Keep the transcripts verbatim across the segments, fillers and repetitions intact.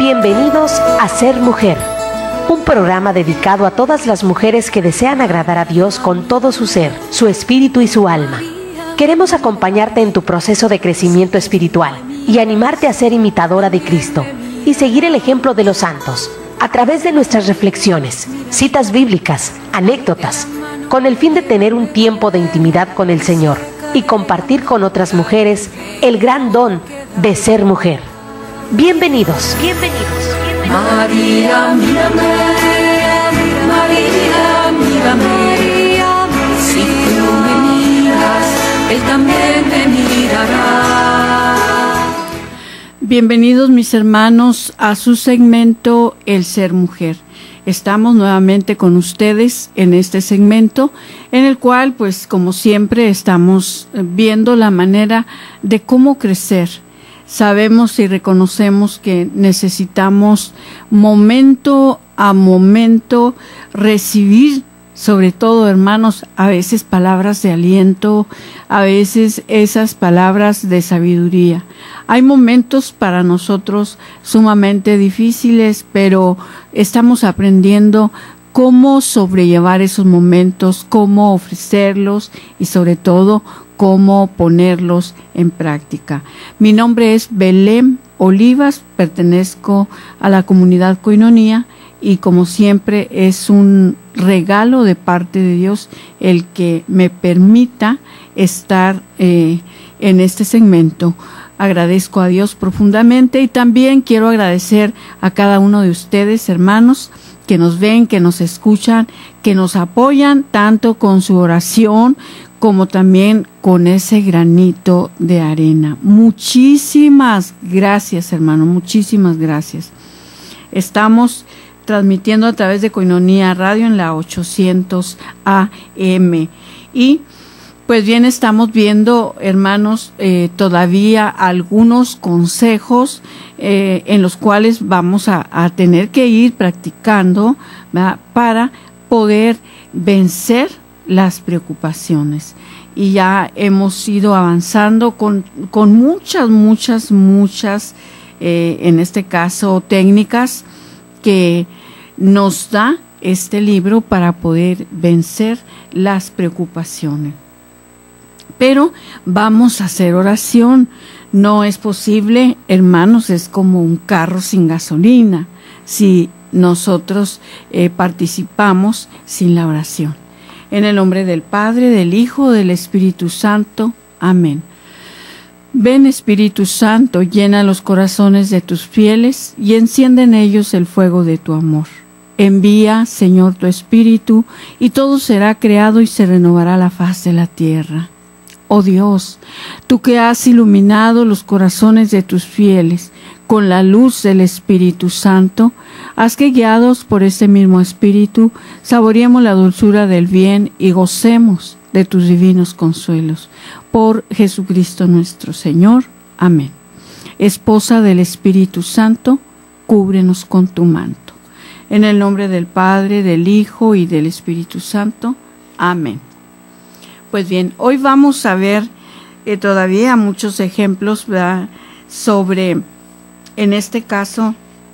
Bienvenidos a Ser Mujer, un programa dedicado a todas las mujeres que desean agradar a Dios con todo su ser, su espíritu y su alma. Queremos acompañarte en tu proceso de crecimiento espiritual y animarte a ser imitadora de Cristo y seguir el ejemplo de los santos a través de nuestras reflexiones, citas bíblicas, anécdotas, con el fin de tener un tiempo de intimidad con el Señor y compartir con otras mujeres el gran don de ser mujer. Bienvenidos, bienvenidos. María, mírame, María, mírame, si tú me miras, Él también me mirará. Bienvenidos mis hermanos a su segmento El Ser Mujer. Estamos nuevamente con ustedes en este segmento en el cual, pues como siempre, estamos viendo la manera de cómo crecer. Sabemos y reconocemos que necesitamos momento a momento recibir, sobre todo, hermanos, a veces palabras de aliento, a veces esas palabras de sabiduría. Hay momentos para nosotros sumamente difíciles, pero estamos aprendiendo cómo sobrellevar esos momentos, cómo ofrecerlos y sobre todo cómo ponerlos en práctica. Mi nombre es Belén Olivas, pertenezco a la comunidad Koinonía y como siempre es un regalo de parte de Dios el que me permita estar eh, en este segmento. Agradezco a Dios profundamente y también quiero agradecer a cada uno de ustedes, hermanos, que nos ven, que nos escuchan, que nos apoyan tanto con su oración como también con ese granito de arena. Muchísimas gracias, hermano, muchísimas gracias. Estamos transmitiendo a través de Koinonía Radio en la ochocientos A M y pues bien estamos viendo, hermanos, eh, todavía algunos consejos eh, en los cuales vamos a, a tener que ir practicando, ¿verdad?, para poder vencer las preocupaciones. Y ya hemos ido avanzando con, con muchas, muchas, muchas, eh, en este caso, técnicas que nos da este libro para poder vencer las preocupaciones. Pero vamos a hacer oración. No es posible, hermanos, es como un carro sin gasolina si nosotros eh, participamos sin la oración. En el nombre del Padre, del Hijo, del Espíritu Santo. Amén. Ven, Espíritu Santo, llena los corazones de tus fieles y enciende en ellos el fuego de tu amor. Envía, Señor, tu Espíritu, y todo será creado y se renovará la faz de la tierra. Oh Dios, tú que has iluminado los corazones de tus fieles con la luz del Espíritu Santo, haz que, guiados por ese mismo Espíritu, saboreemos la dulzura del bien y gocemos de tus divinos consuelos. Por Jesucristo nuestro Señor. Amén. Esposa del Espíritu Santo, cúbrenos con tu manto. En el nombre del Padre, del Hijo y del Espíritu Santo. Amén. Pues bien, hoy vamos a ver eh, todavía muchos ejemplos, ¿verdad?, sobre, en este caso,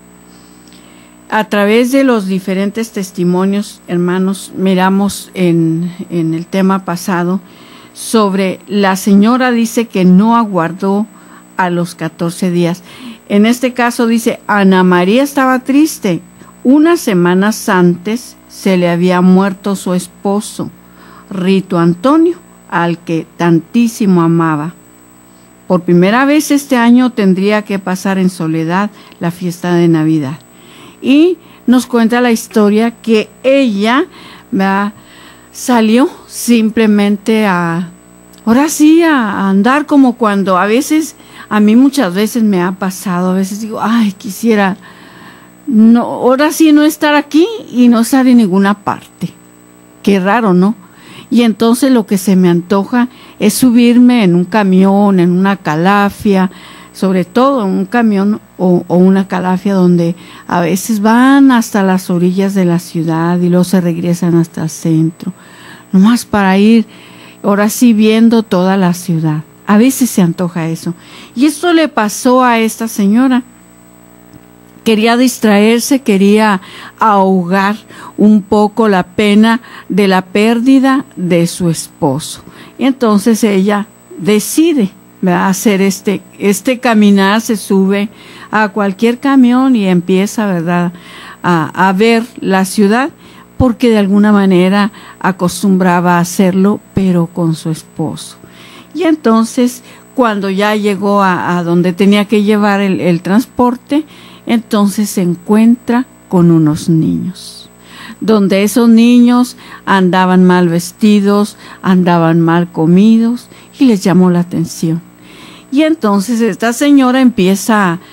a través de los diferentes testimonios, hermanos, miramos en, en el tema pasado sobre la señora dice que no aguardó a los catorce días. En este caso dice, Ana María estaba triste. Unas semanas antes se le había muerto su esposo, Rito Antonio, al que tantísimo amaba. Por primera vez este año tendría que pasar en soledad la fiesta de Navidad. Y nos cuenta la historia que ella ¿verdad?, salió simplemente a, ahora sí, a andar como cuando a veces, a mí muchas veces me ha pasado, a veces digo, ay, quisiera, no, ahora sí no estar aquí y no estar en ninguna parte. Qué raro, ¿no? Y entonces lo que se me antoja es subirme en un camión, en una calafia, sobre todo en un camión o, o una calafia donde a veces van hasta las orillas de la ciudad y luego se regresan hasta el centro, nomás para ir, ahora sí, viendo toda la ciudad. A veces se antoja eso. Y esto le pasó a esta señora. quería distraerse, quería ahogar un poco la pena de la pérdida de su esposo. Y entonces ella decide, ¿verdad?, hacer este, este caminar, se sube a cualquier camión y empieza, ¿verdad?, a, a ver la ciudad, porque de alguna manera acostumbraba a hacerlo, pero con su esposo. Y entonces, cuando ya llegó a, a donde tenía que llevar el, el transporte, entonces se encuentra con unos niños, donde esos niños andaban mal vestidos, andaban mal comidos, y les llamó la atención. Y entonces esta señora empieza a,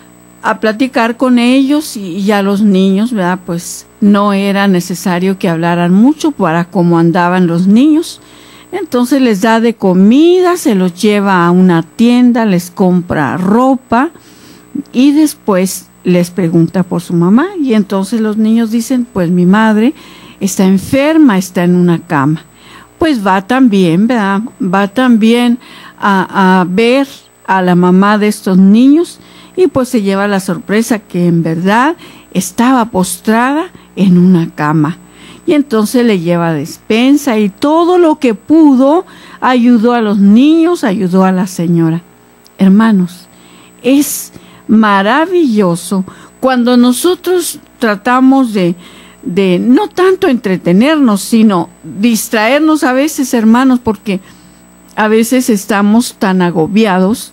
a platicar con ellos, y, y a los niños, ¿verdad?, pues no era necesario que hablaran mucho para cómo andaban los niños. Entonces les da de comida, se los lleva a una tienda, les compra ropa, y después les pregunta por su mamá. Y entonces los niños dicen, pues mi madre está enferma, está en una cama. Pues va también, ¿verdad? Va también a, a ver a la mamá de estos niños, y pues se lleva la sorpresa que en verdad estaba postrada en una cama. Y entonces le lleva despensa y todo lo que pudo, ayudó a los niños, ayudó a la señora. Hermanos, es maravilloso cuando nosotros tratamos de, de no tanto entretenernos, sino distraernos a veces, hermanos, porque a veces estamos tan agobiados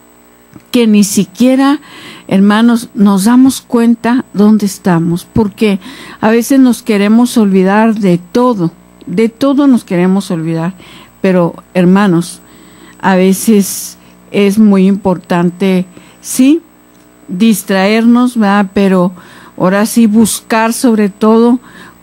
que ni siquiera, hermanos, nos damos cuenta dónde estamos, porque a veces nos queremos olvidar de todo, de todo nos queremos olvidar, pero hermanos, a veces es muy importante, sí, distraernos, ¿verdad?, pero ahora sí buscar sobre todo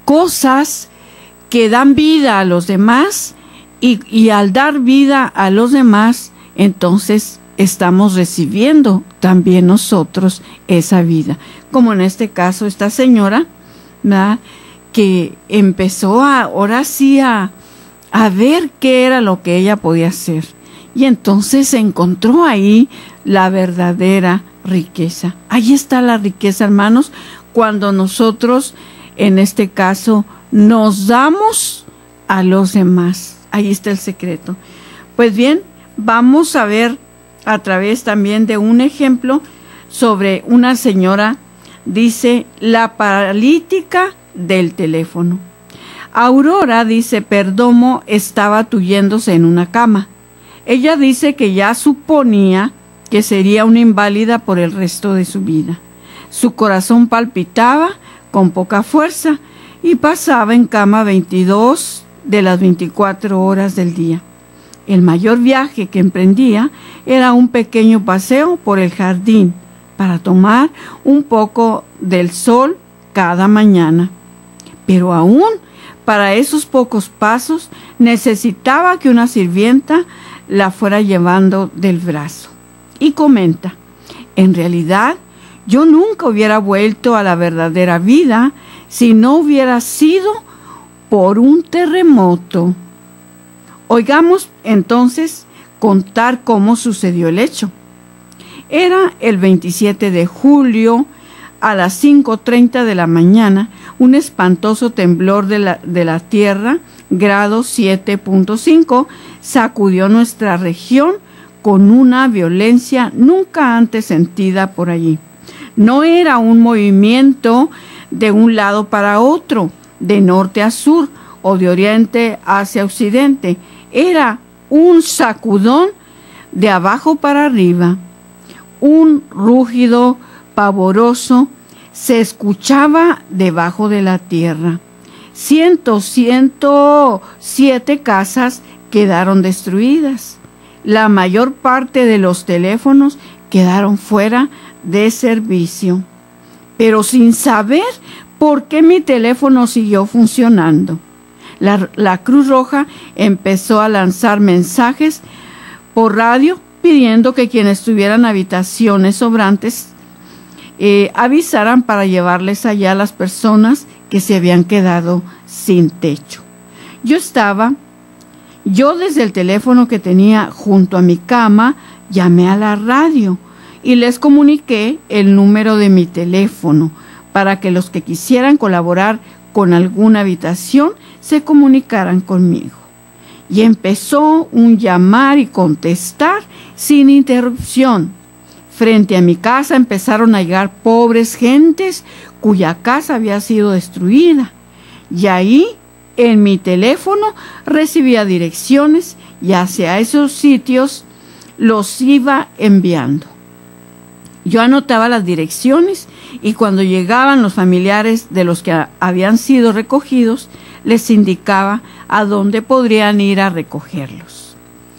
cosas que dan vida a los demás, y, y al dar vida a los demás, entonces estamos recibiendo también nosotros esa vida, como en este caso esta señora, ¿verdad?, que empezó a, ahora sí a, a ver qué era lo que ella podía hacer, y entonces encontró ahí la verdadera riqueza. Ahí está la riqueza, hermanos, cuando nosotros, en este caso, nos damos a los demás. Ahí está el secreto. Pues bien, vamos a ver a través también de un ejemplo sobre una señora, dice, la paralítica del teléfono. Aurora, dice, Perdomo estaba tuyéndose en una cama. Ella dice que ya suponía que sería una inválida por el resto de su vida. Su corazón palpitaba con poca fuerza y pasaba en cama veintidós de las veinticuatro horas del día. El mayor viaje que emprendía era un pequeño paseo por el jardín para tomar un poco del sol cada mañana. Pero aún para esos pocos pasos necesitaba que una sirvienta la fuera llevando del brazo. Y comenta, en realidad yo nunca hubiera vuelto a la verdadera vida si no hubiera sido por un terremoto. Oigamos entonces contar cómo sucedió el hecho. Era el veintisiete de julio a las cinco treinta de la mañana, un espantoso temblor de la, de la tierra, grado siete punto cinco, sacudió nuestra región con una violencia nunca antes sentida por allí. No era un movimiento de un lado para otro, de norte a sur o de oriente hacia occidente. Era un sacudón de abajo para arriba. Un rugido pavoroso se escuchaba debajo de la tierra. Ciento, ciento siete casas quedaron destruidas. La mayor parte de los teléfonos quedaron fuera de servicio. Pero sin saber por qué mi teléfono siguió funcionando. La, la Cruz Roja empezó a lanzar mensajes por radio pidiendo que quienes tuvieran habitaciones sobrantes eh, avisaran para llevarles allá a las personas que se habían quedado sin techo. Yo estaba, yo desde el teléfono que tenía junto a mi cama, llamé a la radio y les comuniqué el número de mi teléfono para que los que quisieran colaborar con alguna habitación se comunicaran conmigo. Y empezó un llamar y contestar sin interrupción. Frente a mi casa empezaron a llegar pobres gentes cuya casa había sido destruida. Y ahí, en mi teléfono, recibía direcciones y hacia esos sitios los iba enviando. Yo anotaba las direcciones y cuando llegaban los familiares de los que a- habían sido recogidos, les indicaba a dónde podrían ir a recogerlos.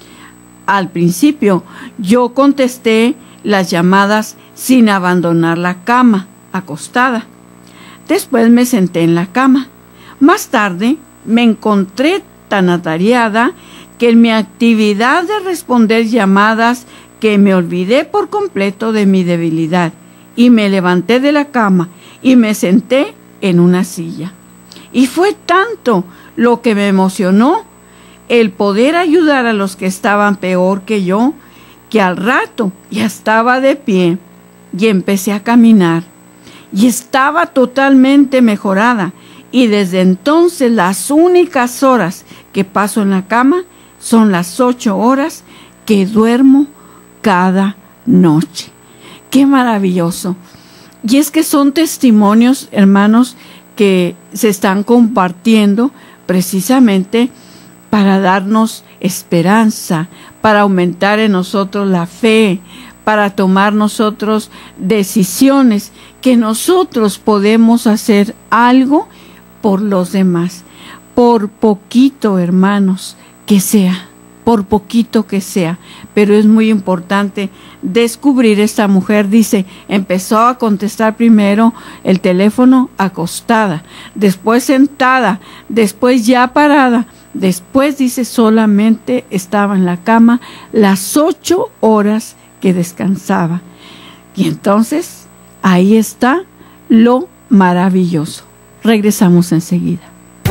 Al principio, yo contesté las llamadas sin abandonar la cama, acostada. Después me senté en la cama. Más tarde, me encontré tan atareada que en mi actividad de responder llamadas que me olvidé por completo de mi debilidad y me levanté de la cama y me senté en una silla. Y fue tanto lo que me emocionó el poder ayudar a los que estaban peor que yo, que al rato ya estaba de pie y empecé a caminar y estaba totalmente mejorada. Y desde entonces las únicas horas que paso en la cama son las ocho horas que duermo cada noche. ¡Qué maravilloso! Y es que son testimonios, hermanos, que se están compartiendo precisamente para darnos esperanza, para aumentar en nosotros la fe, para tomar nosotros decisiones, que nosotros podemos hacer algo por los demás, por poquito, hermanos, que sea, por poquito que sea, pero es muy importante descubrir. Esta mujer dice, empezó a contestar primero el teléfono acostada, después sentada, después ya parada, después dice solamente estaba en la cama las ocho horas que descansaba. Y entonces ahí está lo maravilloso. Regresamos enseguida.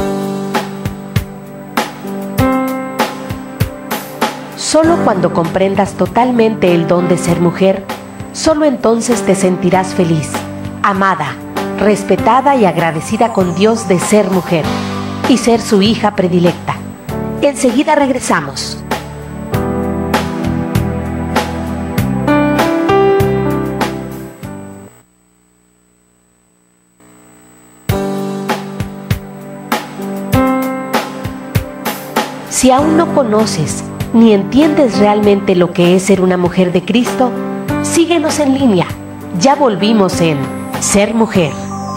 Solo cuando comprendas totalmente el don de ser mujer, solo entonces te sentirás feliz, amada, respetada y agradecida con Dios de ser mujer y ser su hija predilecta. Enseguida regresamos. Si aún no conoces ni entiendes realmente lo que es ser una mujer de Cristo, síguenos en línea. Ya volvimos en Ser Mujer.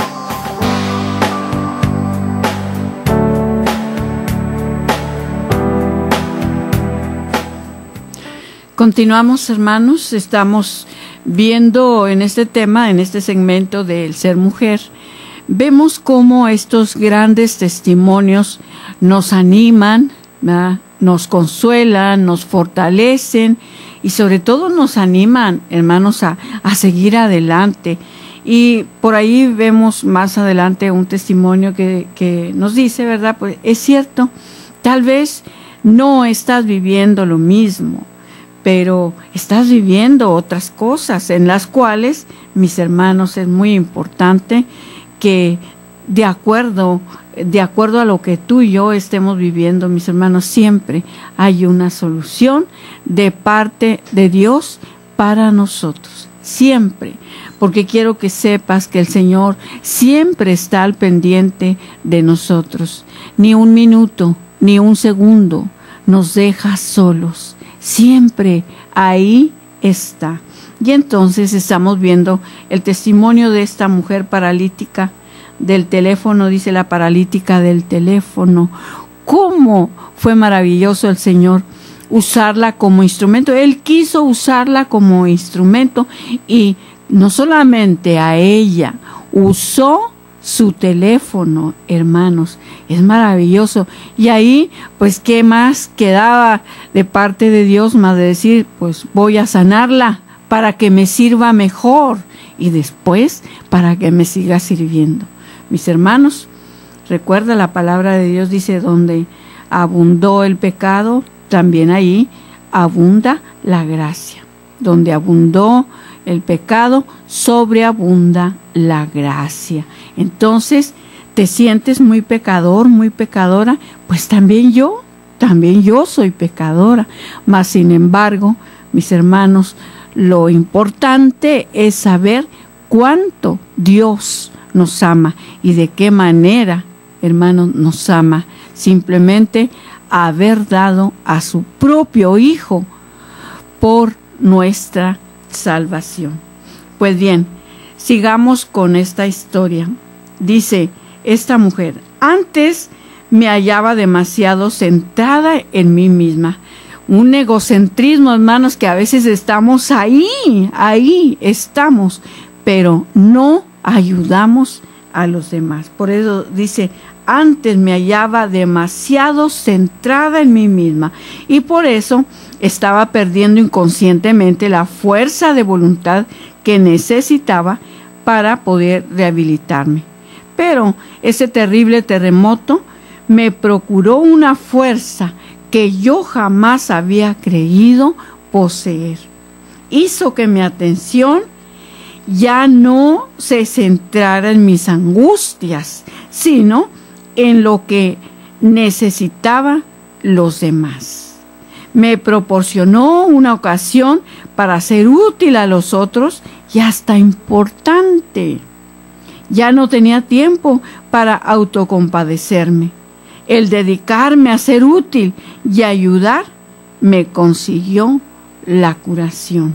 Continuamos, hermanos, estamos viendo en este tema, en este segmento del ser mujer, vemos cómo estos grandes testimonios nos animan, ¿verdad?, nos consuelan, nos fortalecen y sobre todo nos animan, hermanos, a, a seguir adelante. Y por ahí vemos más adelante un testimonio que, que nos dice, ¿verdad? Pues es cierto, tal vez no estás viviendo lo mismo, pero estás viviendo otras cosas en las cuales, mis hermanos, es muy importante que de acuerdo, de acuerdo a lo que tú y yo estemos viviendo, mis hermanos, siempre hay una solución de parte de Dios para nosotros, siempre, porque quiero que sepas que el Señor siempre está al pendiente de nosotros, ni un minuto, ni un segundo nos deja solos, siempre ahí está. Y entonces estamos viendo el testimonio de esta mujer paralítica del teléfono, dice la paralítica del teléfono. ¿Cómo fue maravilloso el Señor usarla como instrumento? Él quiso usarla como instrumento y no solamente a ella, usó su teléfono, hermanos. Es maravilloso. Y ahí, pues, ¿qué más quedaba de parte de Dios más de decir, pues voy a sanarla para que me sirva mejor y después para que me siga sirviendo? Mis hermanos, recuerda la palabra de Dios, dice, donde abundó el pecado, también ahí abunda la gracia. Donde abundó el pecado, sobreabunda la gracia. Entonces, ¿te sientes muy pecador, muy pecadora? Pues también yo, también yo soy pecadora. Mas, sin embargo, mis hermanos, lo importante es saber cuánto Dios nos ama y de qué manera, hermanos, nos ama. Simplemente haber dado a su propio Hijo por nuestra salvación. Pues bien, sigamos con esta historia. Dice esta mujer: antes me hallaba demasiado centrada en mí misma. Un egocentrismo, hermanos, que a veces estamos ahí, ahí estamos, pero no ayudamos a los demás. Por eso dice: antes me hallaba demasiado centrada en mí misma, y por eso estaba perdiendo inconscientemente la fuerza de voluntad que necesitaba para poder rehabilitarme. Pero ese terrible terremoto me procuró una fuerza que yo jamás había creído poseer. Hizo que mi atención ya no se centrara en mis angustias, sino en lo que necesitaban los demás. Me proporcionó una ocasión para ser útil a los otros y hasta importante. Ya no tenía tiempo para autocompadecerme. El dedicarme a ser útil y ayudar me consiguió la curación.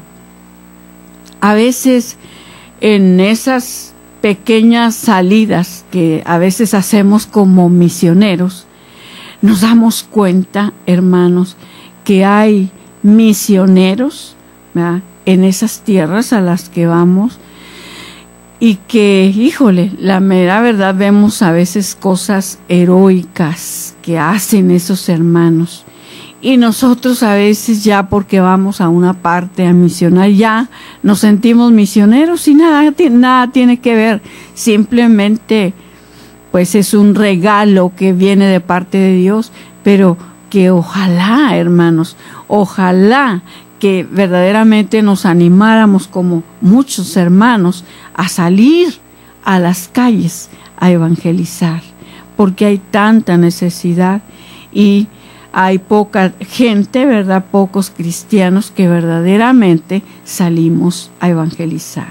A veces en esas pequeñas salidas que a veces hacemos como misioneros, nos damos cuenta, hermanos, que hay misioneros, ¿verdad?, en esas tierras a las que vamos, y que, híjole, la mera verdad, vemos a veces cosas heroicas que hacen esos hermanos. Y nosotros a veces, ya porque vamos a una parte a misionar, ya nos sentimos misioneros y nada, nada tiene que ver. Simplemente, pues es un regalo que viene de parte de Dios, pero que ojalá, hermanos, ojalá que verdaderamente nos animáramos como muchos hermanos a salir a las calles a evangelizar, porque hay tanta necesidad y hay poca gente, ¿verdad?, pocos cristianos que verdaderamente salimos a evangelizar.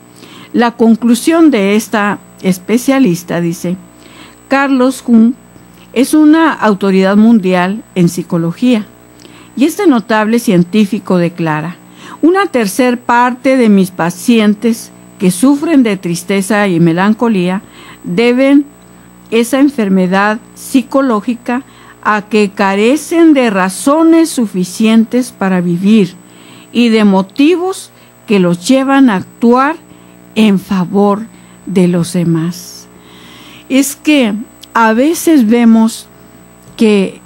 La conclusión de esta especialista dice: Carlos Jung es una autoridad mundial en psicología, y este notable científico declara: una tercer parte de mis pacientes que sufren de tristeza y melancolía deben esa enfermedad psicológica a que carecen de razones suficientes para vivir y de motivos que los llevan a actuar en favor de los demás. Es que a veces vemos que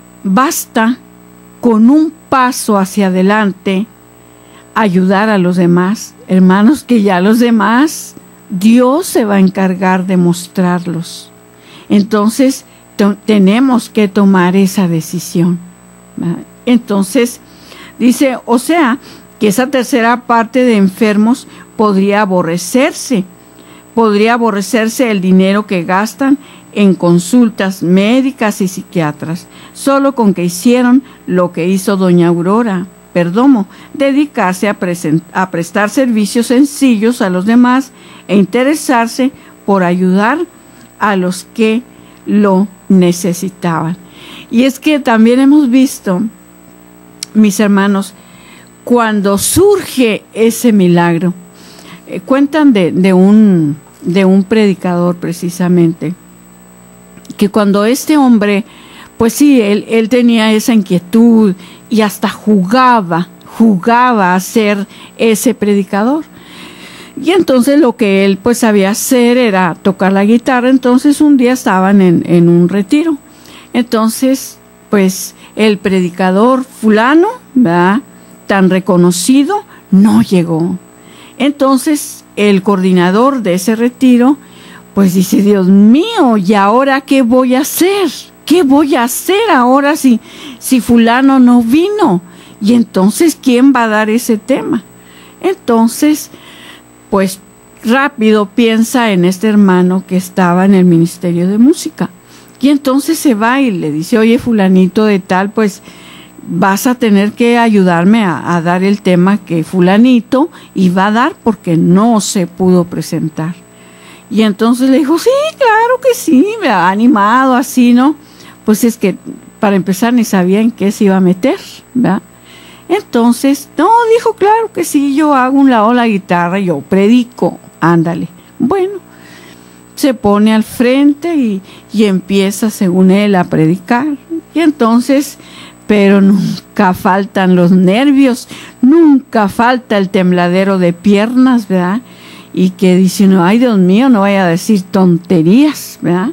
basta con un paso hacia adelante ayudar a los demás, hermanos, que ya los demás Dios se va a encargar de mostrarlos. Entonces tenemos que tomar esa decisión, ¿verdad? Entonces dice, o sea, que esa tercera parte de enfermos podría aborrecerse, podría aborrecerse el dinero que gastan en consultas médicas y psiquiatras, solo con que hicieron lo que hizo doña Aurora Perdomo, dedicarse a, a prestar servicios sencillos a los demás e interesarse por ayudar a los que lo necesitaban. Y es que también hemos visto, mis hermanos, cuando surge ese milagro, eh, cuentan de, de, un, de un predicador precisamente, que cuando este hombre, pues sí, él, él tenía esa inquietud y hasta jugaba, jugaba a ser ese predicador. Y entonces lo que él pues sabía hacer era tocar la guitarra. Entonces un día estaban en, en un retiro. Entonces pues el predicador fulano, ¿verdad?, tan reconocido, no llegó. Entonces el coordinador de ese retiro pues dice: Dios mío, ¿y ahora qué voy a hacer? ¿Qué voy a hacer ahora si, si fulano no vino? Y entonces, ¿quién va a dar ese tema? Entonces, pues rápido piensa en este hermano que estaba en el ministerio de música. Y entonces se va y le dice, oye, fulanito de tal, pues vas a tener que ayudarme a, a dar el tema que fulanito iba a dar porque no se pudo presentar. Y entonces le dijo, sí, claro que sí, me ha animado así, ¿no? Pues es que para empezar ni sabía en qué se iba a meter, ¿verdad? Entonces, no, dijo, claro que sí, yo hago un lado la guitarra, yo predico, ándale. Bueno, se pone al frente y, y empieza, según él, a predicar. Y entonces, pero nunca faltan los nervios, nunca falta el tembladero de piernas, ¿verdad? Y que dice, no, ay, Dios mío, no vaya a decir tonterías, ¿verdad?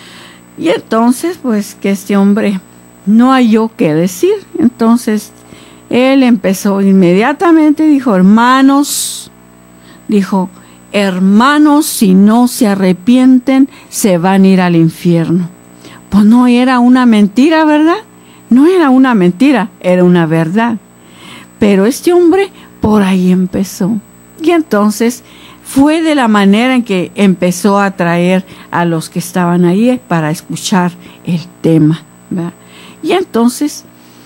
Y entonces, pues, que este hombre no halló qué decir. Entonces, él empezó inmediatamente, dijo, hermanos, dijo, hermanos, si no se arrepienten, se van a ir al infierno. Pues no era una mentira, ¿verdad? No era una mentira, era una verdad. Pero este hombre por ahí empezó. Y entonces fue de la manera en que empezó a atraer a los que estaban ahí para escuchar el tema, ¿verdad? Y entonces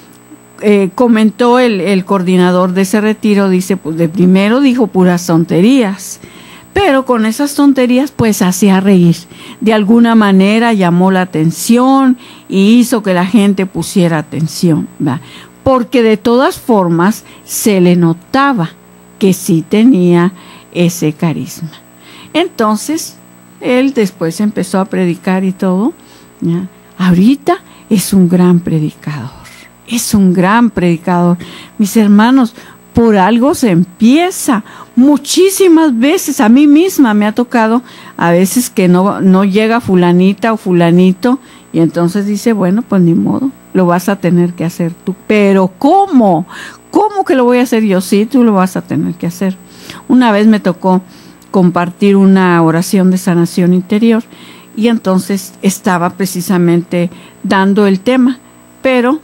eh, comentó el, el coordinador de ese retiro, dice, pues de primero dijo puras tonterías, pero con esas tonterías pues hacía reír. De alguna manera llamó la atención y hizo que la gente pusiera atención, ¿verdad? Porque de todas formas se le notaba que sí tenía ese carisma. Entonces, él después empezó a predicar y todo, ¿ya? Ahorita es un gran predicador, es un gran predicador. Mis hermanos, por algo se empieza. Muchísimas veces, a mí misma me ha tocado, a veces que no, no llega fulanita o fulanito, y entonces dice, bueno, pues ni modo, lo vas a tener que hacer tú. Pero ¿cómo? ¿Cómo que lo voy a hacer yo? Sí, tú lo vas a tener que hacer. Una vez me tocó compartir una oración de sanación interior y entonces estaba precisamente dando el tema, pero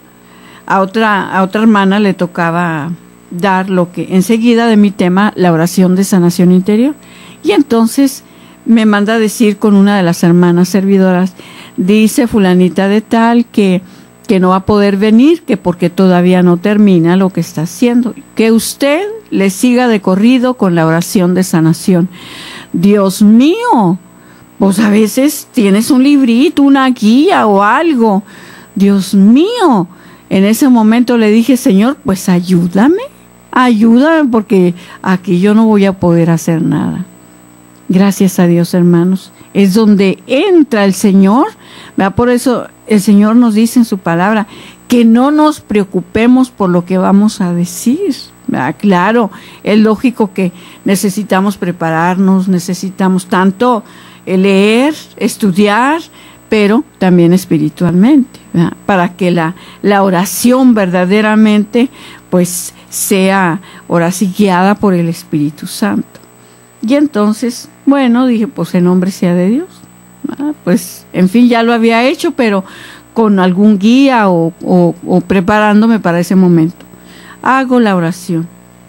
a otra, a otra hermana le tocaba dar lo que enseguida de mi tema, la oración de sanación interior. Y entonces me manda a decir con una de las hermanas servidoras, dice fulanita de tal que que no va a poder venir, que porque todavía no termina lo que está haciendo, que usted le siga de corrido con la oración de sanación. Dios mío, pues a veces tienes un librito, una guía o algo. Dios mío, en ese momento le dije, Señor, pues ayúdame, ayúdame porque aquí yo no voy a poder hacer nada. Gracias a Dios, hermanos, es donde entra el Señor, ¿verdad? Por eso el Señor nos dice en su palabra que no nos preocupemos por lo que vamos a decir, ¿verdad? Claro, es lógico que necesitamos prepararnos, necesitamos tanto leer, estudiar, pero también espiritualmente, ¿verdad? Para que la, la oración verdaderamente pues sea ahora sí guiada por el Espíritu Santo. Y entonces, bueno, dije, pues en nombre sea de Dios. Ah, pues, en fin, ya lo había hecho, pero con algún guía o, o, o preparándome para ese momento. Hago la oración.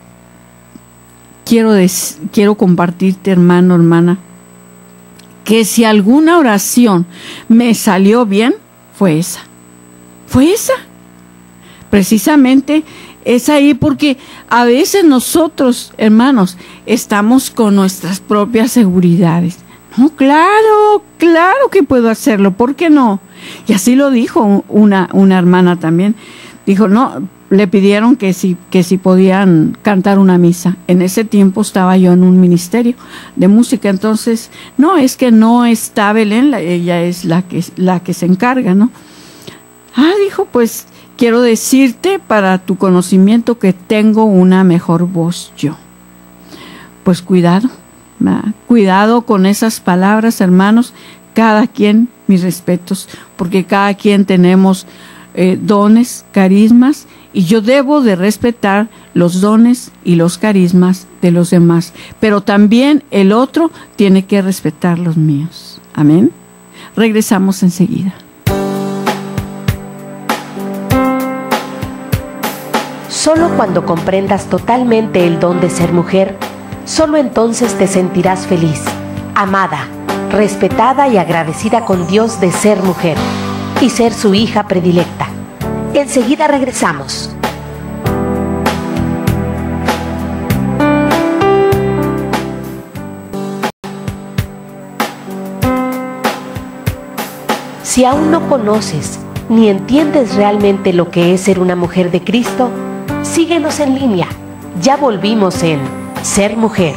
Quiero, des, quiero compartirte, hermano, hermana, que si alguna oración me salió bien, fue esa. Fue esa. Precisamente es ahí porque a veces nosotros, hermanos, estamos con nuestras propias seguridades. No, claro, claro que puedo hacerlo, ¿por qué no? Y así lo dijo una, una hermana también. Dijo, no, le pidieron que si, que si podían cantar una misa. En ese tiempo estaba yo en un ministerio de música, entonces, no, es que no está Belén, la, ella es la que, la que se encarga, ¿no? Ah, dijo, pues quiero decirte para tu conocimiento que tengo una mejor voz yo. Pues cuidado, ¿verdad? Cuidado con esas palabras, hermanos. Cada quien, mis respetos, porque cada quien tenemos eh, dones, carismas, y yo debo de respetar los dones y los carismas de los demás. Pero también el otro tiene que respetar los míos. Amén. Regresamos enseguida. Solo cuando comprendas totalmente el don de ser mujer, solo entonces te sentirás feliz, amada, respetada y agradecida con Dios de ser mujer y ser su hija predilecta. Enseguida regresamos. Si aún no conoces ni entiendes realmente lo que es ser una mujer de Cristo, síguenos en línea. Ya volvimos en Ser Mujer.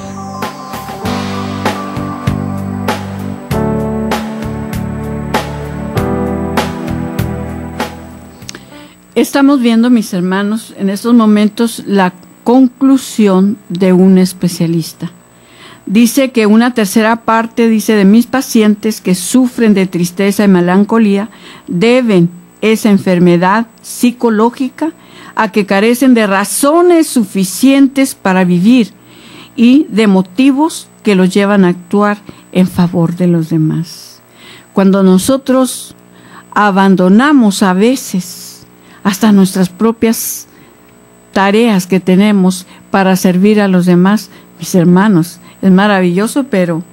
Estamos viendo, mis hermanos, en estos momentos la conclusión de un especialista. Dice que una tercera parte, dice, de mis pacientes que sufren de tristeza y melancolía deben esa enfermedad psicológica a que carecen de razones suficientes para vivir y de motivos que los llevan a actuar en favor de los demás. Cuando nosotros abandonamos a veces hasta nuestras propias tareas que tenemos para servir a los demás, mis hermanos, es maravilloso, pero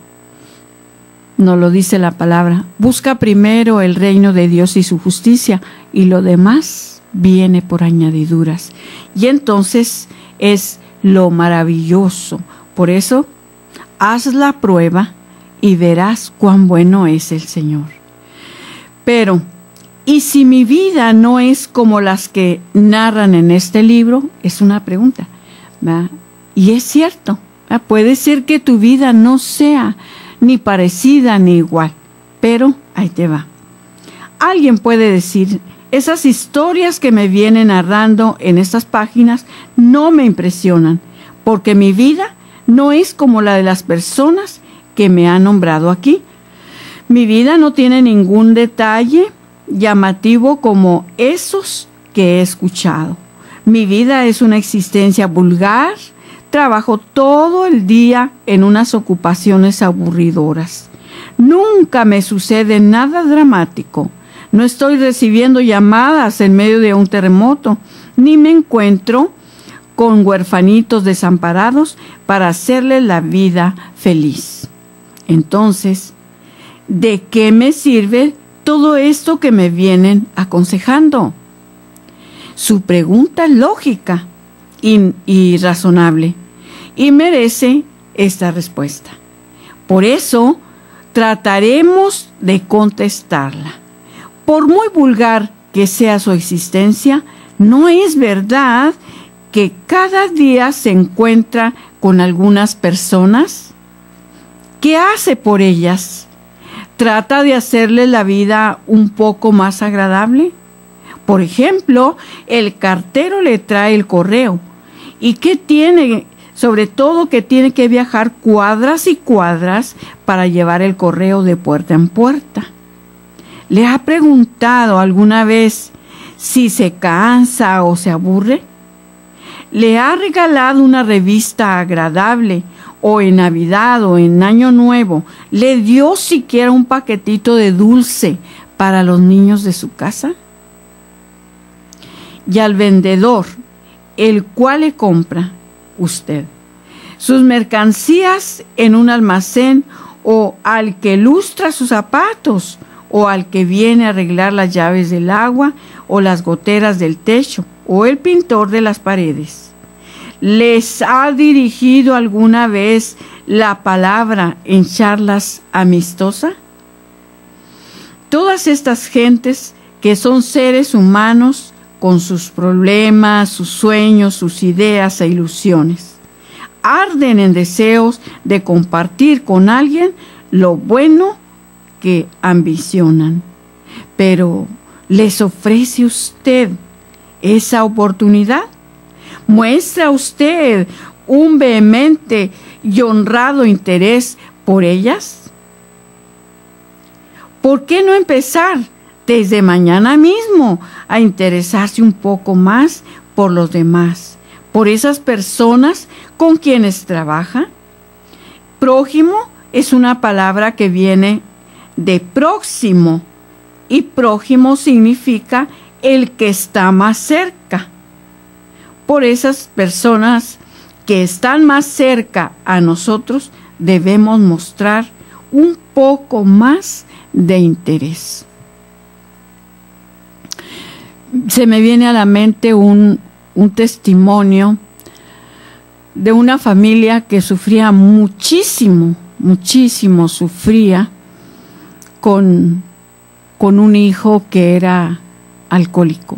nos lo dice la palabra. Busca primero el reino de Dios y su justicia, y lo demás viene por añadiduras. Y entonces es lo maravilloso. Por eso, haz la prueba y verás cuán bueno es el Señor. Pero, ¿y si mi vida no es como las que narran en este libro? Es una pregunta, ¿verdad? Y es cierto. Puede ser que tu vida no sea ni parecida ni igual, pero ahí te va. Alguien puede decir, esas historias que me vienen narrando en estas páginas no me impresionan, porque mi vida no es como la de las personas que me han nombrado aquí. Mi vida no tiene ningún detalle llamativo como esos que he escuchado. Mi vida es una existencia vulgar. Trabajo todo el día en unas ocupaciones aburridoras. Nunca me sucede nada dramático. No estoy recibiendo llamadas en medio de un terremoto, ni me encuentro con huerfanitos desamparados para hacerles la vida feliz. Entonces, ¿de qué me sirve todo esto que me vienen aconsejando? Su pregunta es lógica y, y razonable, y merece esta respuesta. Por eso trataremos de contestarla. Por muy vulgar que sea su existencia, no es verdad que cada día se encuentra con algunas personas. ¿Qué hace por ellas? ¿Trata de hacerles la vida un poco más agradable? Por ejemplo, el cartero le trae el correo. ¿Y qué tiene? Sobre todo que tiene que viajar cuadras y cuadras para llevar el correo de puerta en puerta. ¿Le ha preguntado alguna vez si se cansa o se aburre? ¿Le ha regalado una revista agradable o en Navidad o en Año Nuevo le dio siquiera un paquetito de dulce para los niños de su casa? Y al vendedor, el cual le compra usted sus mercancías en un almacén, o al que lustra sus zapatos, o al que viene a arreglar las llaves del agua o las goteras del techo, o el pintor de las paredes, ¿les ha dirigido alguna vez la palabra en charlas amistosas? Todas estas gentes que son seres humanos con sus problemas, sus sueños, sus ideas e ilusiones, arden en deseos de compartir con alguien lo bueno que ambicionan. Pero, ¿les ofrece usted esa oportunidad? ¿Muestra usted un vehemente y honrado interés por ellas? ¿Por qué no empezar desde mañana mismo a interesarse un poco más por los demás, por esas personas con quienes trabaja? Prójimo es una palabra que viene de próximo, y prójimo significa el que está más cerca. por esas personas que están más cerca a nosotros, debemos mostrar un poco más de interés. Se me viene a la mente un, un testimonio de una familia que sufría muchísimo, muchísimo sufría con, con un hijo que era alcohólico.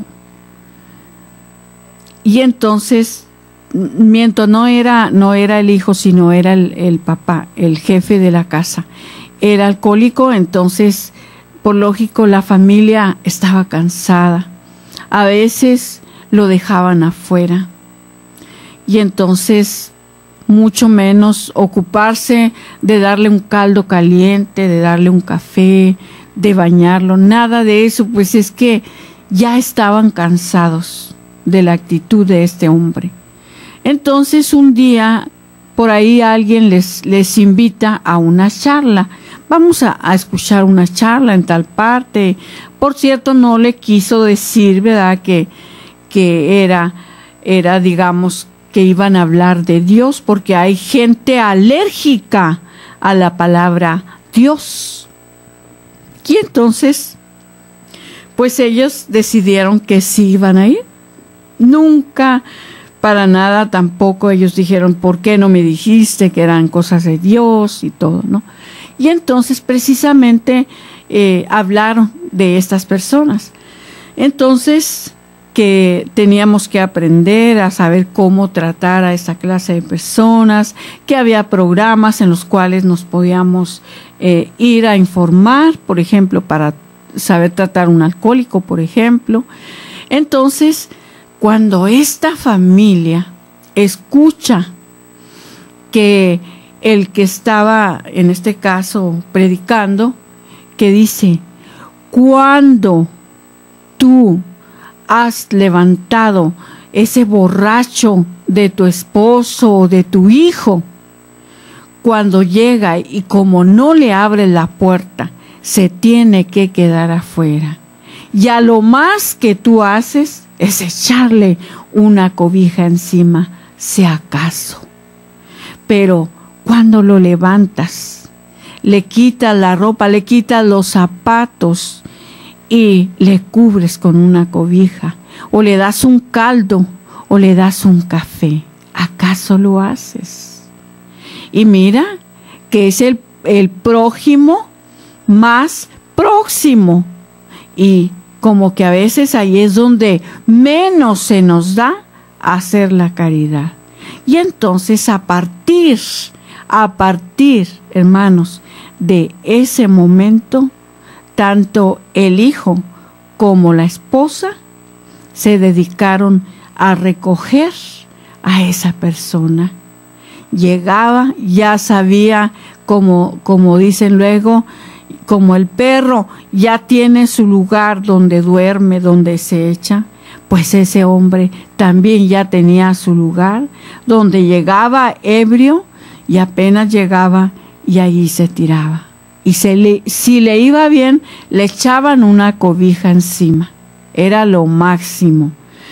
Y entonces, miento, no era, no era el hijo, sino era el, el papá, el jefe de la casa. Era alcohólico, entonces, por lógico, la familia estaba cansada. A veces lo dejaban afuera. Y entonces, mucho menos ocuparse de darle un caldo caliente, de darle un café, de bañarlo, nada de eso, pues es que ya estaban cansados de la actitud de este hombre. Entonces un día por ahí alguien les, les invita a una charla. Vamos a, a escuchar una charla en tal parte. Por cierto, no le quiso decir, ¿verdad?, que, que era, era, digamos, que iban a hablar de Dios, porque hay gente alérgica a la palabra Dios. Y entonces, pues ellos decidieron que sí iban a ir. Nunca, para nada, tampoco ellos dijeron, ¿por qué no me dijiste que eran cosas de Dios y todo, no? Y entonces, precisamente, eh, hablaron de estas personas. Entonces, que teníamos que aprender a saber cómo tratar a esta clase de personas, que había programas en los cuales nos podíamos eh, ir a informar, por ejemplo, para saber tratar a un alcohólico, por ejemplo. Entonces, cuando esta familia escucha que el que estaba, en este caso, predicando, que dice, cuando tú has levantado ese borracho de tu esposo o de tu hijo, cuando llega y como no le abre la puerta, se tiene que quedar afuera. Y a lo más que tú haces es echarle una cobija encima, si acaso. Pero cuando lo levantas, le quitas la ropa, le quitas los zapatos y le cubres con una cobija, o le das un caldo, o le das un café, ¿acaso lo haces? Y mira que es el, el prójimo más próximo, y como que a veces ahí es donde menos se nos da hacer la caridad. Y entonces a partir, a partir, hermanos, de ese momento, tanto el hijo como la esposa se dedicaron a recoger a esa persona. Llegaba, ya sabía, como, como dicen luego, como el perro ya tiene su lugar donde duerme, donde se echa, pues ese hombre también ya tenía su lugar, donde llegaba ebrio y apenas llegaba y allí se tiraba. Y se le, si le iba bien, le echaban una cobija encima. Era lo máximo.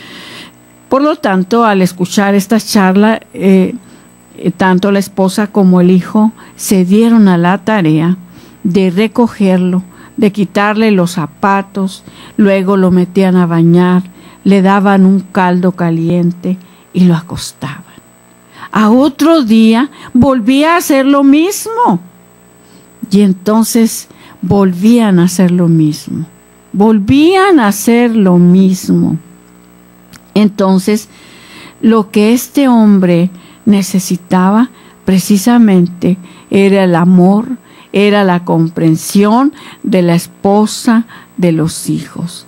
Por lo tanto, al escuchar esta charla, eh, tanto la esposa como el hijo se dieron a la tarea de recogerlo, de quitarle los zapatos, luego lo metían a bañar, le daban un caldo caliente y lo acostaban. A otro día volvía a hacer lo mismo. Y entonces volvían a hacer lo mismo. Volvían a hacer lo mismo. Entonces, lo que este hombre necesitaba precisamente era el amor, era la comprensión de la esposa, de los hijos.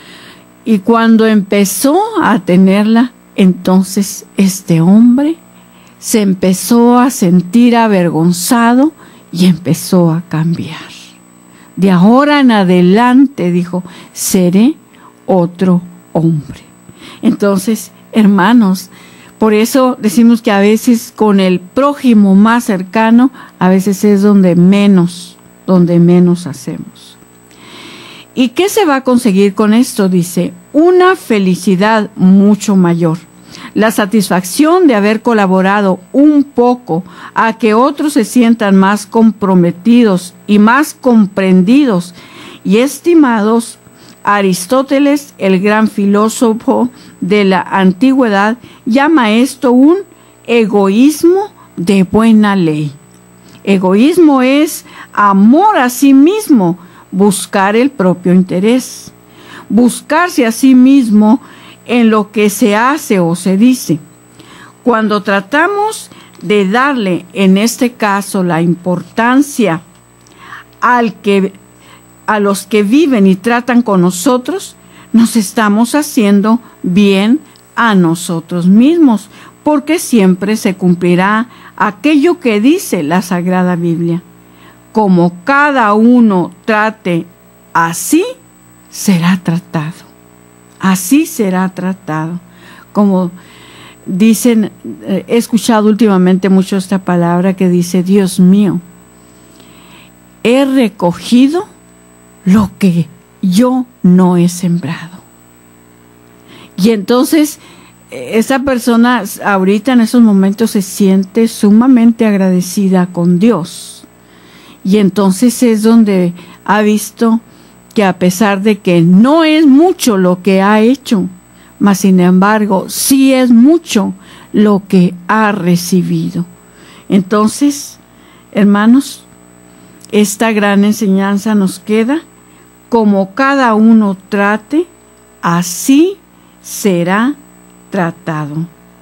Y cuando empezó a tenerla, entonces este hombre se empezó a sentir avergonzado y empezó a cambiar. De ahora en adelante, dijo, seré otro hombre. Entonces, hermanos, por eso decimos que a veces con el prójimo más cercano, a veces es donde menos, donde menos hacemos. ¿Y qué se va a conseguir con esto? Dice, una felicidad mucho mayor. La satisfacción de haber colaborado un poco a que otros se sientan más comprometidos y más comprendidos y estimados. Aristóteles, el gran filósofo de la antigüedad, llama esto un egoísmo de buena ley. Egoísmo es amor a sí mismo, buscar el propio interés, buscarse a sí mismo en lo que se hace o se dice. Cuando tratamos de darle, en este caso, la importancia al que, a los que viven y tratan con nosotros, nos estamos haciendo bien a nosotros mismos, porque siempre se cumplirá aquello que dice la Sagrada Biblia. Como cada uno trate, así será tratado. Así será tratado. Como dicen, he escuchado últimamente mucho esta palabra que dice, Dios mío, he recogido lo que yo no he sembrado. Y entonces esa persona ahorita en esos momentos se siente sumamente agradecida con Dios. Y entonces es donde ha visto que a pesar de que no es mucho lo que ha hecho, mas sin embargo sí es mucho lo que ha recibido. Entonces, hermanos, esta gran enseñanza nos queda: como cada uno trate, así será tratado.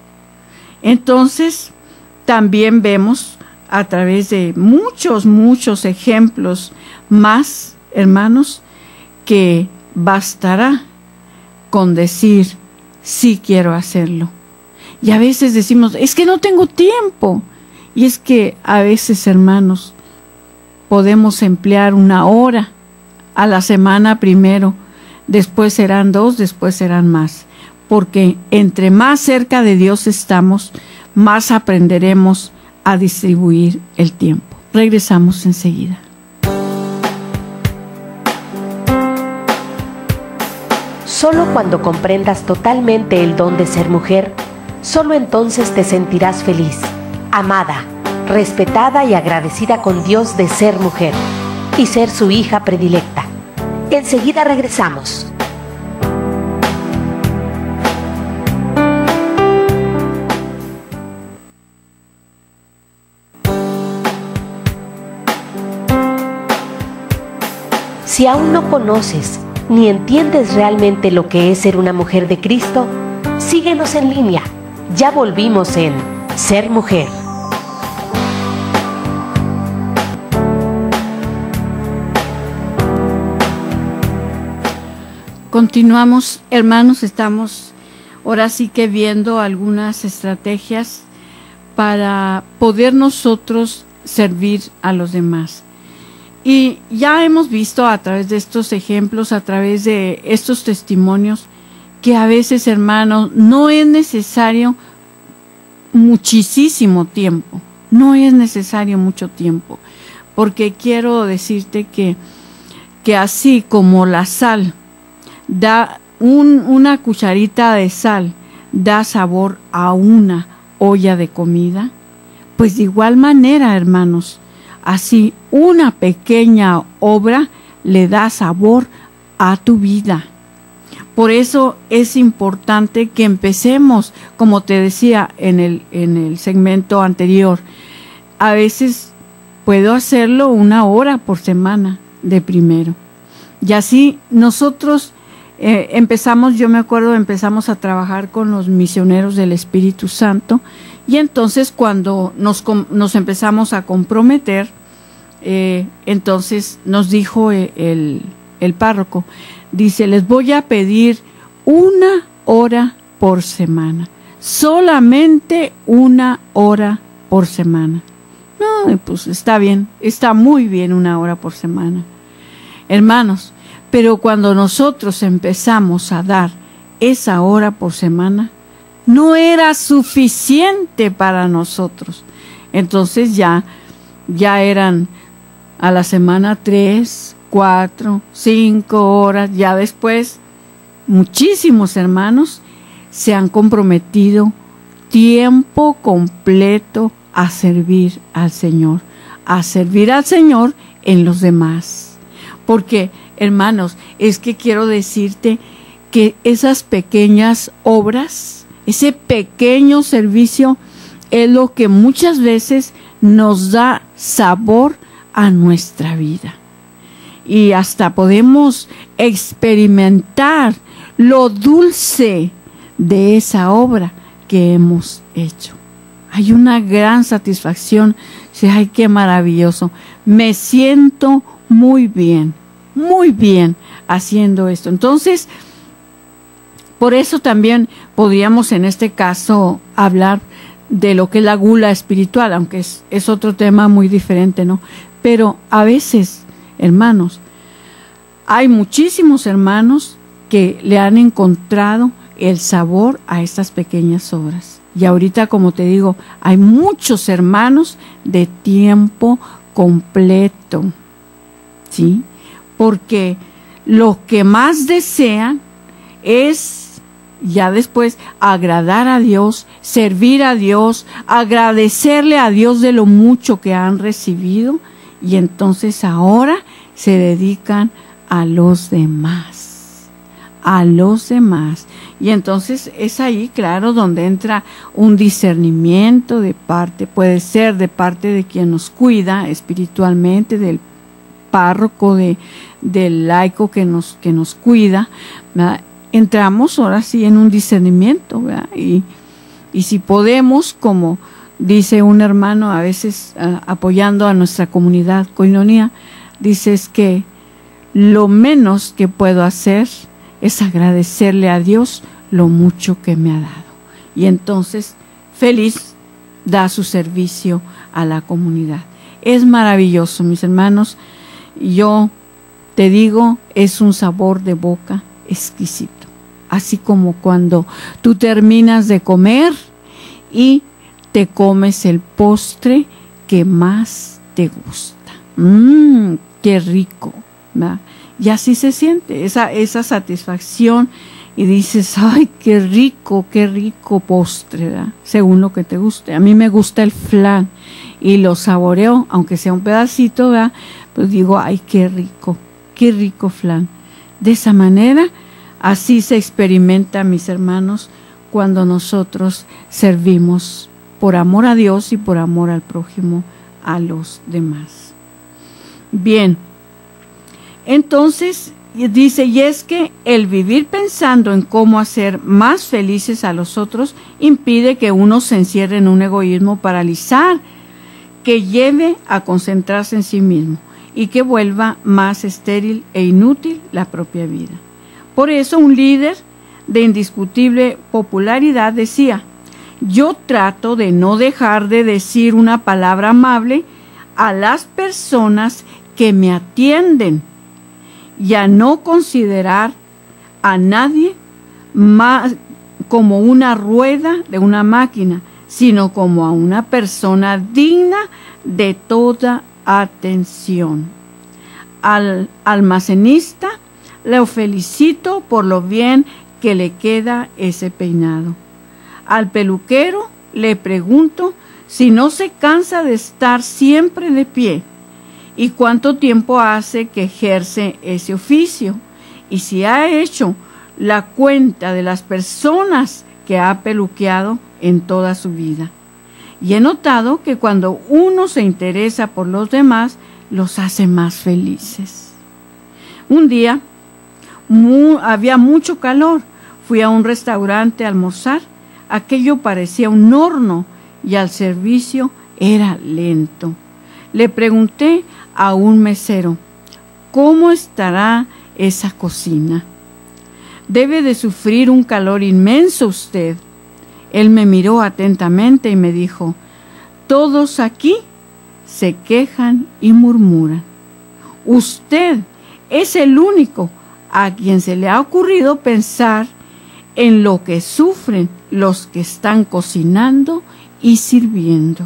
Entonces, también vemos a través de muchos, muchos ejemplos más, hermanos, que bastará con decir, sí quiero hacerlo. Y a veces decimos, es que no tengo tiempo. Y es que a veces, hermanos, podemos emplear una hora a la semana primero, después serán dos, después serán más. Porque entre más cerca de Dios estamos, más aprenderemos a distribuir el tiempo. Regresamos enseguida. Solo cuando comprendas totalmente el don de ser mujer, solo entonces te sentirás feliz, amada, respetada y agradecida con Dios de ser mujer y ser su hija predilecta. Enseguida regresamos. Si aún no conoces ni entiendes realmente lo que es ser una mujer de Cristo, síguenos en línea. Ya volvimos en Ser Mujer. Continuamos, hermanos, estamos ahora sí que viendo algunas estrategias para poder nosotros servir a los demás. Y ya hemos visto a través de estos ejemplos, a través de estos testimonios, que a veces, hermanos, no es necesario muchísimo tiempo, no es necesario mucho tiempo, porque quiero decirte que, que así como la sal da un, una cucharita de sal, da sabor a una olla de comida, pues de igual manera, hermanos, así una pequeña obra le da sabor a tu vida. Por eso es importante que empecemos, como te decía en el, en el segmento anterior, a veces puedo hacerlo una hora por semana de primero. Y así nosotros eh, empezamos, yo me acuerdo, empezamos a trabajar con los misioneros del Espíritu Santo. Y entonces cuando nos, nos empezamos a comprometer, eh, entonces nos dijo el, el párroco, dice, les voy a pedir una hora por semana, solamente una hora por semana. No, pues está bien, está muy bien una hora por semana. Hermanos, pero cuando nosotros empezamos a dar esa hora por semana, no era suficiente para nosotros. Entonces ya, ya eran a la semana tres, cuatro, cinco horas, ya después muchísimos hermanos se han comprometido tiempo completo a servir al Señor, a servir al Señor en los demás. Porque, hermanos, es que quiero decirte que esas pequeñas obras, ese pequeño servicio es lo que muchas veces nos da sabor a nuestra vida. Y hasta podemos experimentar lo dulce de esa obra que hemos hecho. Hay una gran satisfacción. Ay, qué maravilloso. Me siento muy bien, muy bien haciendo esto. Entonces, por eso también podríamos en este caso hablar de lo que es la gula espiritual, aunque es, es otro tema muy diferente, ¿no? Pero a veces, hermanos, hay muchísimos hermanos que le han encontrado el sabor a estas pequeñas obras. Y ahorita, como te digo, hay muchos hermanos de tiempo completo, ¿sí? Porque lo que más desean es ya después agradar a Dios, servir a Dios, agradecerle a Dios de lo mucho que han recibido, y entonces ahora se dedican a los demás, a los demás. Y entonces es ahí, claro, donde entra un discernimiento de parte, puede ser de parte de quien nos cuida espiritualmente, del párroco, de, del laico que nos, que nos cuida, ¿verdad? Entramos ahora sí en un discernimiento, ¿verdad? Y, y si podemos, como dice un hermano a veces uh, apoyando a nuestra comunidad Koinonia, dice es que lo menos que puedo hacer es agradecerle a Dios lo mucho que me ha dado. Y entonces, feliz, da su servicio a la comunidad. Es maravilloso, mis hermanos. Yo te digo, es un sabor de boca exquisito. Así como cuando tú terminas de comer y te comes el postre que más te gusta. Mmm, qué rico, ¿verdad? Y así se siente esa, esa satisfacción y dices, ay, qué rico, qué rico postre, ¿verdad? Según lo que te guste. A mí me gusta el flan y lo saboreo, aunque sea un pedacito, ¿verdad? Pues digo, ay, qué rico, qué rico flan. De esa manera, así se experimenta, mis hermanos, cuando nosotros servimos por amor a Dios y por amor al prójimo, a los demás. Bien, entonces dice, y es que el vivir pensando en cómo hacer más felices a los otros impide que uno se encierre en un egoísmo paralizar, que lleve a concentrarse en sí mismo y que vuelva más estéril e inútil la propia vida. Por eso un líder de indiscutible popularidad decía, yo trato de no dejar de decir una palabra amable a las personas que me atienden y a no considerar a nadie más como una rueda de una máquina, sino como a una persona digna de toda atención. Al almacenista le felicito por lo bien que le queda ese peinado. Al peluquero le pregunto si no se cansa de estar siempre de pie y cuánto tiempo hace que ejerce ese oficio y si ha hecho la cuenta de las personas que ha peluqueado en toda su vida. Y he notado que cuando uno se interesa por los demás, los hace más felices. Un día mu- había mucho calor. Fui a un restaurante a almorzar. Aquello parecía un horno y al servicio era lento. Le pregunté a un mesero, ¿cómo estará esa cocina? Debe de sufrir un calor inmenso usted. Él me miró atentamente y me dijo, todos aquí se quejan y murmuran. Usted es el único a quien se le ha ocurrido pensar en lo que sufren los que están cocinando y sirviendo.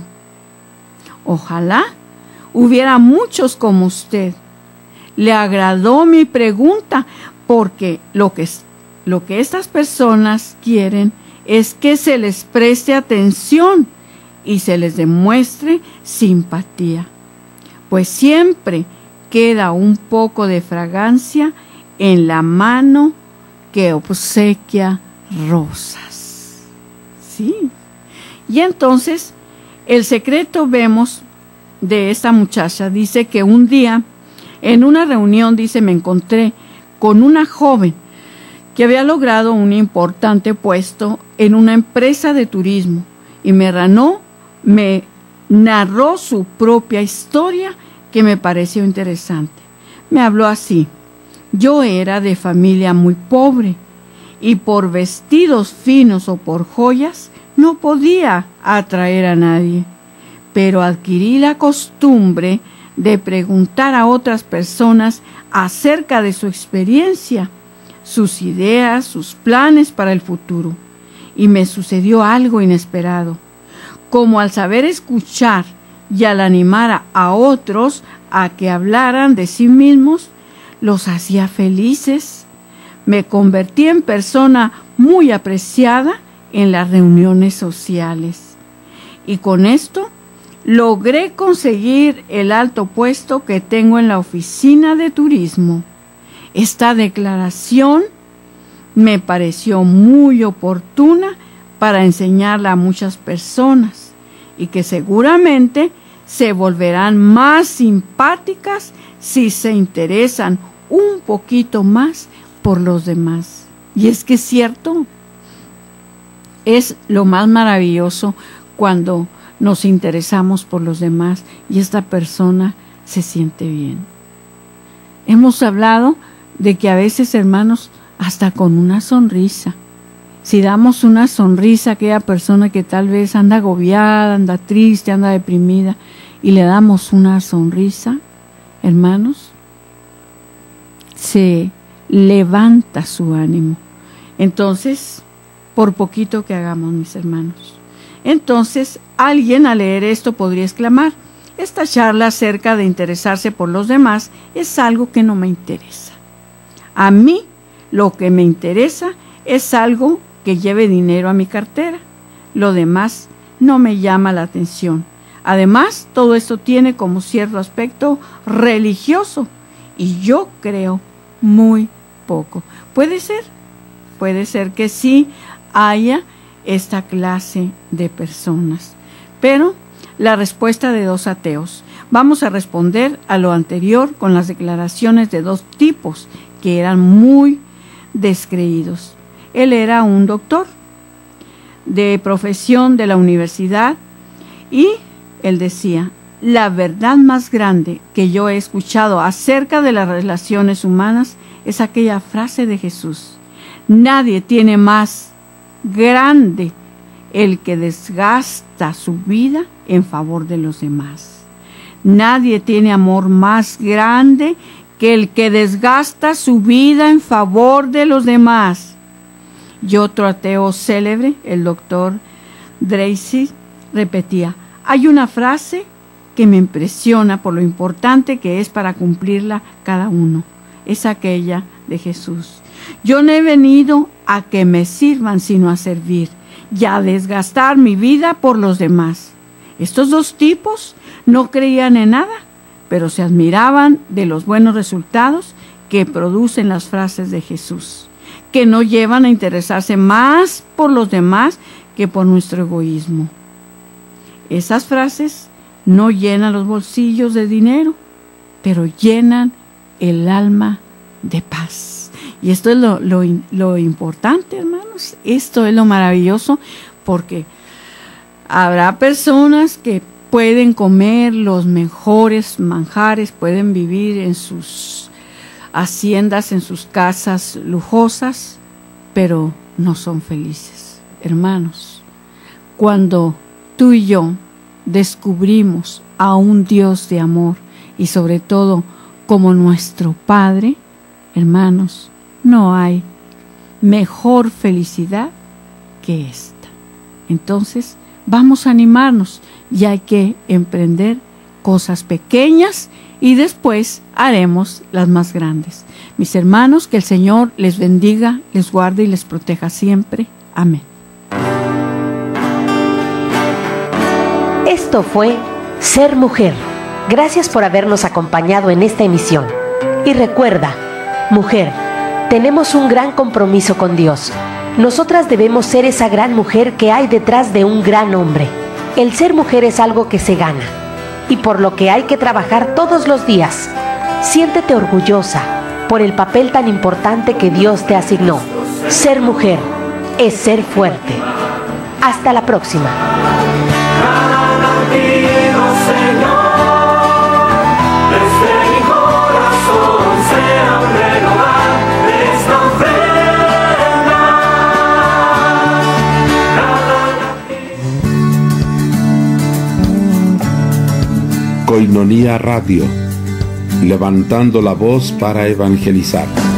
Ojalá hubiera muchos como usted. Le agradó mi pregunta porque lo que Lo que estas personas quieren es que se les preste atención y se les demuestre simpatía, pues siempre queda un poco de fragancia en la mano que obsequia rosas. Sí. Y entonces, el secreto vemos de esta muchacha, dice que un día, en una reunión, dice, me encontré con una joven que había logrado un importante puesto en una empresa de turismo y me, ranó, me narró su propia historia que me pareció interesante. Me habló así: yo era de familia muy pobre y por vestidos finos o por joyas no podía atraer a nadie, pero adquirí la costumbre de preguntar a otras personas acerca de su experiencia, sus ideas, sus planes para el futuro. Y me sucedió algo inesperado. Como al saber escuchar y al animar a otros a que hablaran de sí mismos, los hacía felices. Me convertí en persona muy apreciada en las reuniones sociales. Y con esto logré conseguir el alto puesto que tengo en la oficina de turismo. Esta declaración me pareció muy oportuna para enseñarla a muchas personas y que seguramente se volverán más simpáticas si se interesan un poquito más por los demás. Y es que es cierto, es lo más maravilloso cuando nos interesamos por los demás y esta persona se siente bien. Hemos hablado de que a veces, hermanos, hasta con una sonrisa, si damos una sonrisa a aquella persona que tal vez anda agobiada, anda triste, anda deprimida, y le damos una sonrisa, hermanos, se levanta su ánimo. Entonces, por poquito que hagamos, mis hermanos. Entonces, alguien al leer esto podría exclamar: esta charla acerca de interesarse por los demás es algo que no me interesa. A mí lo que me interesa es algo que lleve dinero a mi cartera. Lo demás no me llama la atención. Además, todo esto tiene como cierto aspecto religioso y yo creo muy poco. Puede ser, puede ser que sí haya esta clase de personas. Pero la respuesta de dos ateos. Vamos a responder a lo anterior con las declaraciones de dos tipos que eran muy descreídos. Él era un doctor de profesión de la universidad y él decía: la verdad más grande que yo he escuchado acerca de las relaciones humanas es aquella frase de Jesús: nadie tiene más grande el que desgasta su vida en favor de los demás. Nadie tiene amor más grande que el que desgasta su vida en favor de los demás. Y otro ateo célebre, el doctor Dreisig, repetía: hay una frase que me impresiona por lo importante que es para cumplirla cada uno. Es aquella de Jesús: yo no he venido a que me sirvan, sino a servir y a desgastar mi vida por los demás. Estos dos tipos no creían en nada, pero se admiraban de los buenos resultados que producen las frases de Jesús, que no llevan a interesarse más por los demás que por nuestro egoísmo. Esas frases no llenan los bolsillos de dinero, pero llenan el alma de paz. Y esto es lo, lo, lo importante, hermanos. Esto es lo maravilloso, porque habrá personas que pueden comer los mejores manjares, pueden vivir en sus haciendas, en sus casas lujosas, pero no son felices. Hermanos, cuando tú y yo descubrimos a un Dios de amor y sobre todo como nuestro Padre, hermanos, no hay mejor felicidad que esta. Entonces, vamos a animarnos y hay que emprender cosas pequeñas y después haremos las más grandes. Mis hermanos, que el Señor les bendiga, les guarde y les proteja siempre. Amén. Esto fue Ser Mujer. Gracias por habernos acompañado en esta emisión. Y recuerda, mujer, tenemos un gran compromiso con Dios. Nosotras debemos ser esa gran mujer que hay detrás de un gran hombre. El ser mujer es algo que se gana y por lo que hay que trabajar todos los días. Siéntete orgullosa por el papel tan importante que Dios te asignó. Ser mujer es ser fuerte. Hasta la próxima. Koinonia Radio, levantando la voz para evangelizar.